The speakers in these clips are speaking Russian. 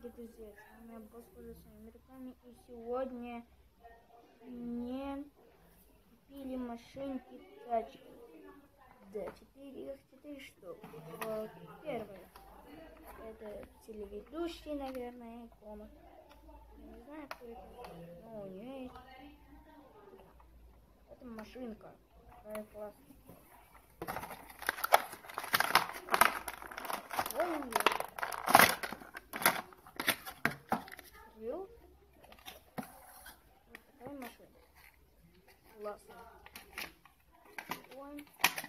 дорогие друзья, с вами Босс своими руками, и сегодня мне купили машинки тачки. Да, 4 штук. Вот, первое, это телеведущий, наверное, комнат. Не знаю, кто это, но у нее есть. Это машинка, какая классная. Вон ее. Вот такая машина. Классная. Ой.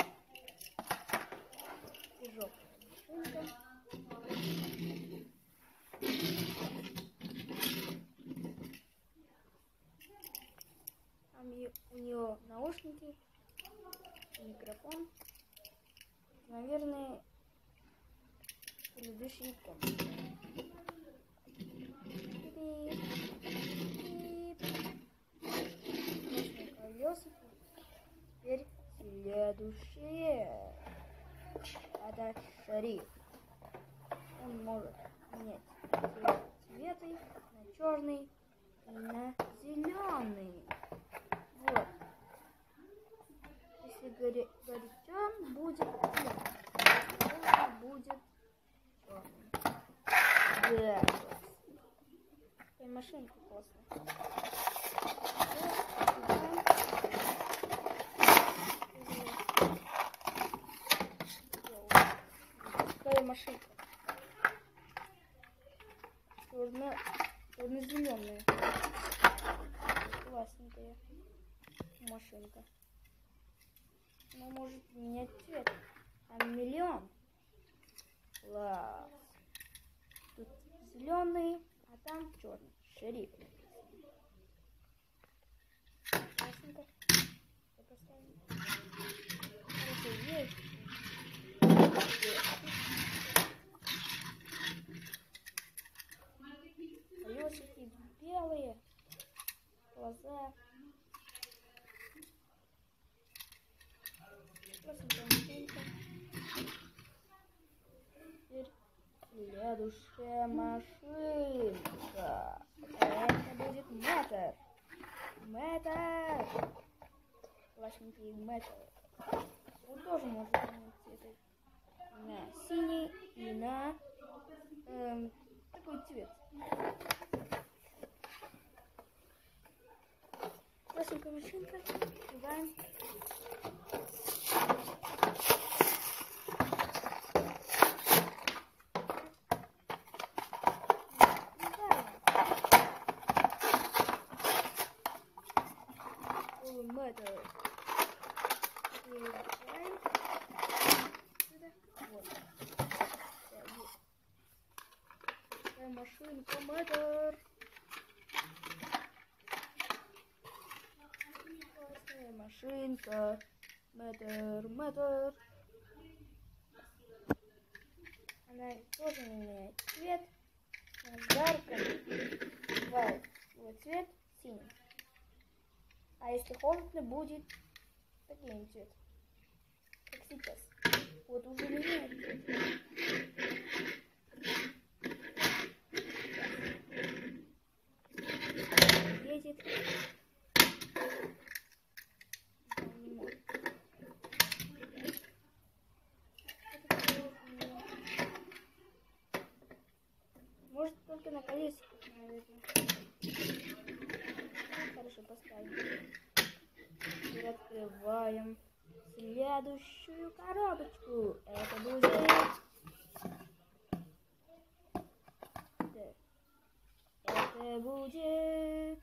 Тяжелая машинка. Там у нее наушники, микрофон. Наверное, предыдущий комнат. Колеса. Теперь следующее. Это шарик. Он может менять цветы на черный и на зеленый. Вот. Если горячо, будет зеленый. Будет черный. Да. Такая машинка классная. Такая машинка. Черно-зеленая. Классненькая машинка. Она может менять цвет. Там миллион. Класс. Тут зеленый, а там черный. Шериф. Классненько. Хорошо, есть. Колесики белые, глаза. Теперь следующая машинка. Это будет мотор. Мотор. Классненький мотор. Он тоже может менять цвет на синий и на такой цвет. Классненькая машинка. Открываем. Мотор. Открываем. Сюда. Вот. Такая машинка мотор. Машинка, мотор. Она тоже меняет цвет. Жарко. Бывает его цвет синий. А если холодно, будет таким цвет. Как сейчас. Вот уже меняет цвет. Едет. Может, только на колесиках, наверное. Хорошо, поставим. Теперь открываем следующую коробочку. Это будет... Да. Это будет...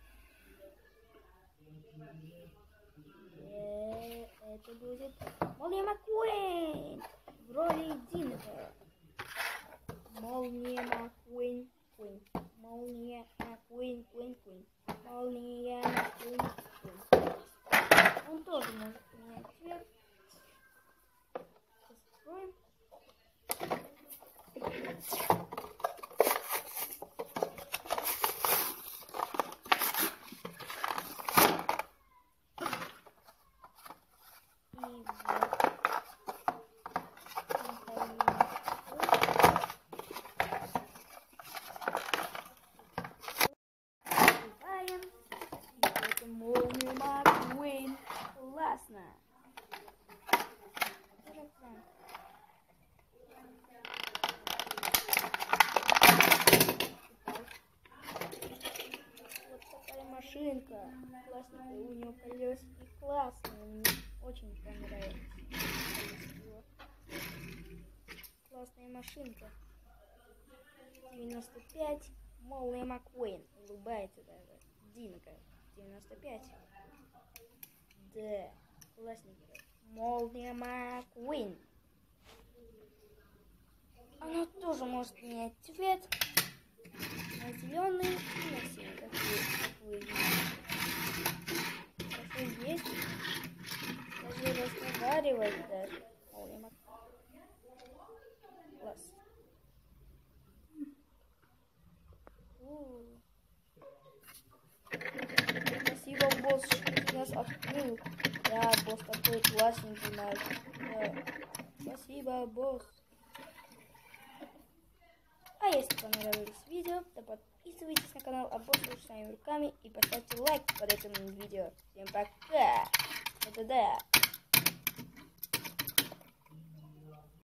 Это будет Молния Маккуин в роли Динго. Молния Маккуин, Куин. Молния Маккуин, Куин, Куин. Молния Маккуин, Куин. Он тоже может менять цвет. Откроем. И вот. Да, классненькая, у него колесики классные, мне очень понравилось. Классная машинка. 95. Молли Маккуин. Улыбается даже. Динка. 95. Да, классненькая. Молли Маккуин. Она тоже может менять цвет на зеленый и на синий, как вы видите. Хорошо есть. Даже разговаривать даже. Молли Маккуин. Класс. Спасибо, босс, что ты нас открыл. Да, босс такой классненький мальчик. Да. Спасибо, босс. А если понравилось видео, то подписывайтесь на канал Обоссуш своими руками и поставьте лайк под этим видео. Всем пока! Это да.